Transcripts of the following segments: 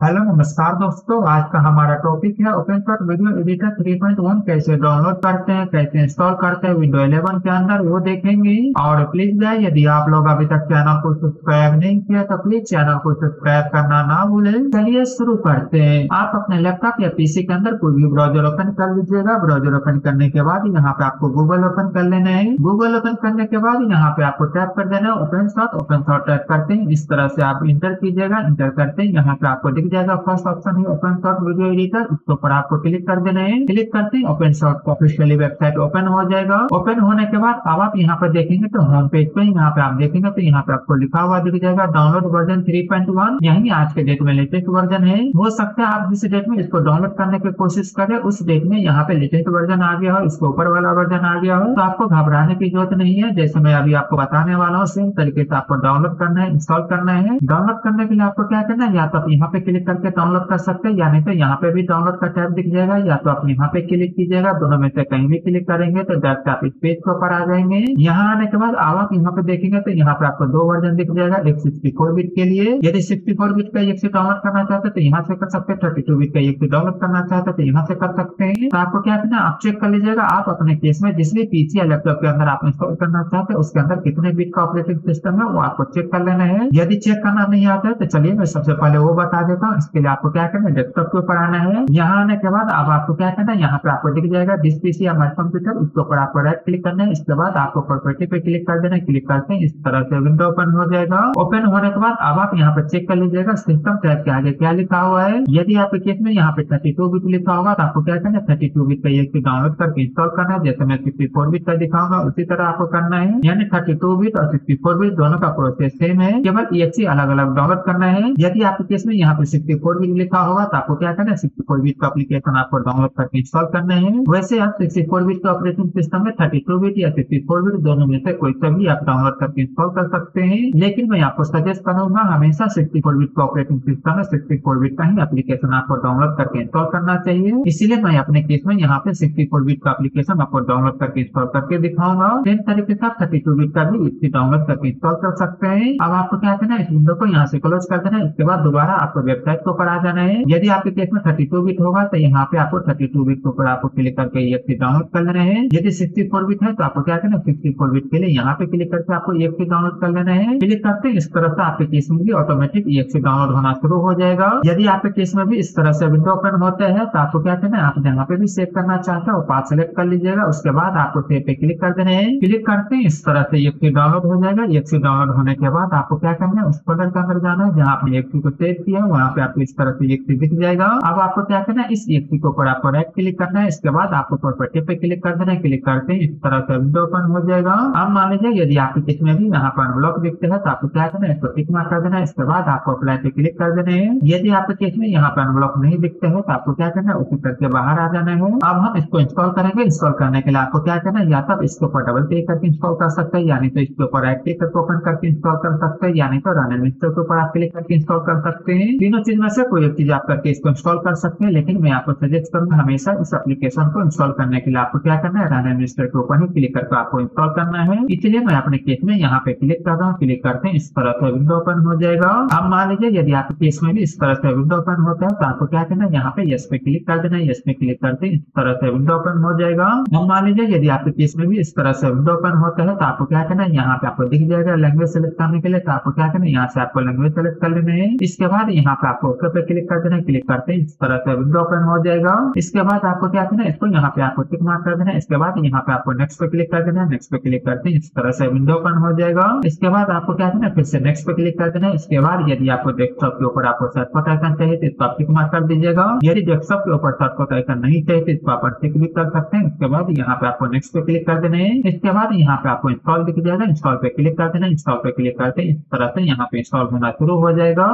Hello नमस्कार दोस्तों। आज का हमारा टॉपिक है ओपन सोर्स वीडियो एडिटर 3.1 कैसे डाउनलोड करते हैं, कैसे इंस्टॉल करते हैं विंडो 11 के अंदर, वो देखेंगे। और प्लीज गाइस, यदि आप लोग अभी तक चैनल को सब्सक्राइब नहीं किया तो प्लीज चैनल को सब्सक्राइब करना ना भूलें। चलिए शुरू करते हैं। आप अपने लैपटॉप या पीसी के अंदर कोई भी ब्राउजर ओपन कर लीजिएगा। ब्राउजर ओपन करने के बाद यहाँ पे आपको गूगल ओपन कर लेना है। गूगल ओपन करने के बाद यहाँ पे आपको टैप कर देना है open source. Open source tap करते हैं इस तरह से आप इंटर कीजिएगा। इंटर करते हैं यहाँ पे आपको दिख जाएगा फर्स्ट ऑप्शन है ओपन सोर्स वीडियो एडिटर। इसके ऊपर आपको क्लिक कर देना है। क्लिक करते ही open source officially website open हो जाएगा। ओपन होने के बाद अब आप यहाँ पे देखेंगे तो होम पेज पे यहाँ पे आप देखेंगे तो यहाँ पे आपको लिखा हुआ दिख जाएगा डाउनलोड वर्जन 3.1। यही आज के डेट में लेटेस्ट वर्जन है। हो सकता है आप जिस डेट में इसको डाउनलोड करने की कोशिश करें उस डेट में यहाँ पे लेटेस्ट वर्जन आ गया हो, इसके ऊपर वाला वर्जन आ गया हो, तो आपको घबराने की जरूरत नहीं है। जैसे मैं अभी आपको बताने वाला हूँ सेम तरीके से आपको डाउनलोड करना है, इंस्टॉल करना है। डाउनलोड करने के लिए आपको क्या करना है, या तो आप यहाँ पे क्लिक करके डाउनलोड कर सकते हैं, या नहीं तो यहाँ पे भी डाउनलोड का टैब दिख जाएगा, या तो आप यहाँ पे क्लिक कीजिएगा। दोनों में से कहीं भी क्लिक करेंगे तो डायरेक्ट आप इस पेज के ऊपर आ जाएंगे। यहाँ आने के बाद अब आप यहाँ पे देखेंगे तो यहाँ पे आपको दो वर्जन दिख जाएगा। एक 64 बिट के लिए, यदि 64 बिट का एक से डाउनलोड करना चाहते हैं तो यहाँ से कर सकते हैं। 32 बिट का एक से डाउनलोड करना चाहते हैं तो यहाँ से कर सकते हैं। तो आपको क्या करना है, आप चेक कर लीजिएगा आप अपने केस में जिस भी पीसी या लैपटॉप के अंदर आप इंस्टॉल करना चाहते हैं उसके अंदर कितने बिट का ऑपरेटिंग सिस्टम है वो आपको चेक कर लेना है। यदि चेक करना नहीं आता है तो चलिए मैं सबसे पहले वो बता देता हूँ। इसके लिए आपको क्या करना है, डेस्कटॉप के ऊपर आना है। यहाँ आने के बाद अब आपको क्या करना है, यहाँ पे आपको दिख जाएगा दिस पीसी या माय कंप्यूटर, इसके ऊपर आपको राइट क्लिक करना है। इसके बाद आपको प्रॉपर्टी पे क्लिक कर देना है। क्लिक करते हैं इस तरह से विंडो ओपन हो जाएगा। ओपन होने के बाद अब आप यहाँ पे चेक कर लीजिएगा सिस्टम टैब के आगे क्या लिखा हुआ है। यदि आपके केस में यहाँ पे 32 बिट लिखा होगा तो आपको क्या करना है, 32 बिट का एक डाउनलोड करके इंस्टॉल करना है। जैसे मैं 64 बिट का दिखाऊंगा उसी तरह आपको करना है। यानी 32 बिट और 64 बिट दोनों का प्रोसेस सेम है, केवल EXE अलग अलग डाउनलोड करना है। यदि आपके केस में यहाँ पे 64 बिट लिखा होगा तो आपको क्या करना है, 64 बिट का एप्लीकेशन आपको डाउनलोड करके इंस्टॉल करना है। वैसे आप 64 बिट का ऑपरेटिंग सिस्टम में 32 बिट या 64 बिट दोनों में से कोई सा भी आप डाउनलोड करके इंस्टॉल कर सकते हैं। लेकिन मैं आपको सजेस्ट करूंगा हमेशा 64 बिट का ऑपरेटिंग सिस्टम में 64 बिट का ही एप्लीकेशन आपको डाउनलोड करके इंस्टॉल करना चाहिए। इसीलिए मैं अपने केस में यहाँ पे 64 बिट का एप्लीकेशन आपको डाउनलोड करके इंस्टॉल करके दिखाऊंगा। सेम तरीके से आप 32 बिट का भी इसी डाउनलोड करके इंस्टॉल कर सकते हैं। अब आपको क्या करना है, इस विंडो को यहाँ से क्लोज कर देना है। इसके बाद दोबारा आपको वेबसाइट के ऊपर आ जाना है। यदि आपके केस में 32 बिट होगा तो यहाँ पे आपको 32 बिट के ऊपर आपको क्लिक करके EXE डाउनलोड कर लेना है। यदि 64 बिट है तो आपको क्या करना है, 64 बिट के लिए यहाँ पे क्लिक करके आपको EXE डाउनलोड कर लेना है। क्लिक करते हैं इस तरह से आपके केस में भी ऑटोमेटिक EXE डाउनलोड होना शुरू हो जाएगा। यदि आपके केस में भी इस तरह से विंडो ओपन होते हैं तो आपको क्या करना है, आप जहाँ पे भी सेव करना चाहते हैं वो पाथ सेलेक्ट कर लीजिएगा। उसके बाद आपको सेव पे क्लिक कर देना है। क्लिक करते हैं इस तरह से EXE डाउनलोड हो जाएगा। EXE डाउनलोड होने के बाद आपको क्या करना है, उस फोल्डर के अंदर जाना है जहाँ आपने EXE को सेव किया है, वहाँ पे आपको इस तरह से EXE दिख जाएगा। अब आपको क्या करना है, इस EXE के ऊपर आपको राइट क्लिक करना है। इसके बाद आपको प्रॉपर्टी पे क्लिक कर देना है। क्लिक करते हैं इस तरह से विंडो ओपन हो जाएगा। अब मान लीजिए यदि आपके केस में भी यहाँ पर अनब्लॉक दिखते हैं तो आपको क्या करना है, इसको टिक मार्क कर देना है। इसके बाद आपको अप्लाई पे क्लिक कर देना है। यदि आपके केस में यहाँ पर अनब्लॉक नहीं दिखते हैं तो आपको क्या करना है, उसी करके बाहर आ जाना है। अब हम इसको इंस्टॉल करेंगे। इंस्टॉल करने के लिए आपको क्या करना है, या तो आप इसके ऊपर डबल क्लिक करके इंस्टॉल कर सकते हैं, यानी तो इसके ऊपर राइट क्लिक करके ओपन करके इंस्टॉल कर सकते हैं, यानी तो रन एंड इंस्टॉल के ऊपर आप क्लिक करके इंस्टॉल कर सकते हैं। तीनों चीज में से कोई एक चीज आप करके इसको इंस्टॉल कर सकते हैं। लेकिन मैं आपको सजेस्ट करूंगा हमेशा इस एप्लीकेशन को इंस्टॉल करने के लिए आपको क्या करना है, रन एंड इंस्टॉल के ऊपर ही क्लिक करके आपको इंस्टॉल करना है। इसलिए मैं अपने केस में यहाँ पे क्लिक कर रहा हूँ। क्लिक करते हैं इस तरह से विंडो ओपन हो जाएगा। अब मान लीजिए यदि आपके केस में भी इस तरह से विंडो ओपन होता है तो आपको क्या करना है, यहाँ पे यस पे क्लिक कर देना है। यस पे क्लिक करते हैं इस तरह से विंडो ओपन हो जाएगा। अब मान लीजिए यदि आपके केस में भी इस तरह से विंडो ओपन होता है तो आपको क्या करना है, यहाँ पे आपको दिख जाएगा लैंग्वेज सेलेक्ट करने के लिए। तो आपको क्या करना है, यहाँ से आपको लैंग्वेज सेलेक्ट कर लेना है। इसके बाद यहाँ पे आपको ओके पे क्लिक कर देना है। क्लिक करते हैं इस तरह से विंडो ओपन हो जाएगा। इसके बाद आपको क्या करना है, इसको यहाँ पे आपको टिक मार्क कर देना है। इसके बाद यहाँ पे आपको नेक्स्ट पे क्लिक कर देना है। नेक्स्ट पे क्लिक करते हैं इस तरह से विंडो ओपन हो जाएगा। इसके बाद आपको क्या करना है, फिर से नेक्स्ट पे क्लिक कर देना है। इसके बाद यदि आपको डेस्कटॉप के ऊपर आपको शॉर्टकट आइकन चाहिए तो इसको आप टिक मार्क कर दीजिएगा। यदि डेस्कटॉप के ऊपर शॉर्टकट आइकन नहीं चाहिए तो इसको आप टिक भी कर सकते हैं। इसके बाद यहाँ पे आपको नेक्स्ट पे क्लिक कर देना है। इसके बाद यहाँ पे आपको इंस्टॉल दिख जाएगा। इंस्टॉल पे क्लिक कर देना है। इंस्टॉल पे क्लिक करते हैं इस तरह से यहाँ पे इंस्टॉल होना शुरू हो जाएगा।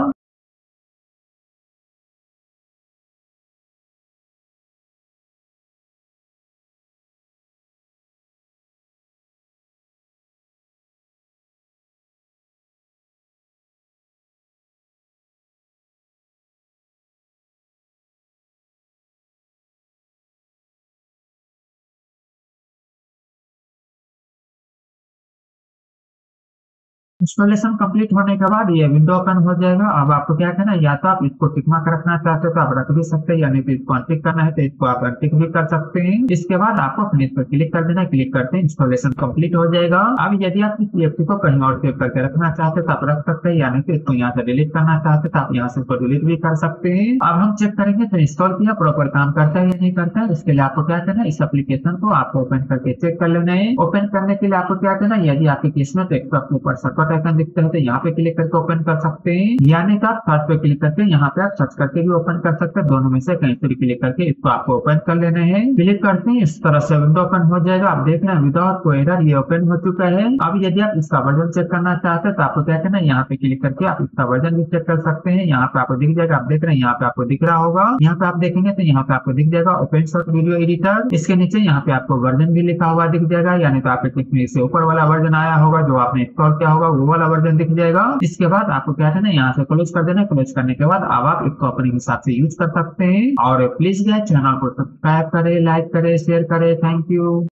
इंस्टॉलेशन कंप्लीट होने के बाद ये विंडो ओपन हो जाएगा। अब आपको क्या करना है, या तो आप इसको टिक मार्क रखना चाहते हो तो आप रख भी सकते हैं, यानी कि इसको अनटिक करना है तो इसको आप अनटिक भी कर सकते हैं। इसके बाद आपको अपने इस पर क्लिक कर देना है, क्लिक करते हैं इंस्टॉलेशन कंप्लीट हो जाएगा। अब यदि आप इस EXE को कहीं और सेव करके रखना चाहते हैं तो आप रख सकते हैं, यानी कि इसको यहाँ से डिलीट करना चाहते हैं तो आप यहाँ से इसको डिलीट भी कर सकते हैं। अब हम चेक करेंगे तो इंस्टॉल किया प्रॉपर काम करता है या नहीं करता है। इसके लिए आपको क्या करना है, इस एप्लीकेशन को आपको ओपन करके चेक कर लेना है। ओपन करने के लिए आपको क्या करना है, यदि आपके केस में तो एक आपके ऊपर सर्कट आइकन दिखता है तो यहाँ पे क्लिक करके ओपन कर सकते हैं, यानी कि आप सर्च पे क्लिक करके यहाँ पे आप सर्च करके भी ओपन कर सकते हैं। दोनों में से कहीं से भी क्लिक करके इसको आपको ओपन कर लेना है। क्लिक करते हैं, इस तरह से विंडो ओपन हो जाएगा। आप देख रहे हैं विदाउट कोई एरर ये ओपन हो चुका है। अब यदि आप इसका वर्जन चेक करना चाहते हैं तो आपको क्या करना है, यहाँ पे क्लिक करके आप इसका वर्जन भी चेक कर सकते हैं। यहाँ पे आपको दिख जाएगा, आप देख रहे हैं यहाँ पे आपको दिख रहा होगा। यहाँ पे आप देखेंगे तो यहाँ पे आपको दिख जाएगा ओपनसोर्स वीडियो एडिटर। इसके नीचे यहाँ पे आपको वर्जन भी लिखा हुआ दिख जाएगा, यानी तो आपके किसमें से ऊपर वाला वर्जन आया होगा जो आपने इंस्टॉल किया होगा वो वाला वर्जन दिख जाएगा। इसके बाद आपको क्या करना है, यहाँ से क्लोज कर देना है। क्लोज करने के बाद अब आप इसको अपने हिसाब से यूज कर सकते हैं। और प्लीज गाइस चैनल को सब्सक्राइब करें, लाइक करें, शेयर करें। Thank you.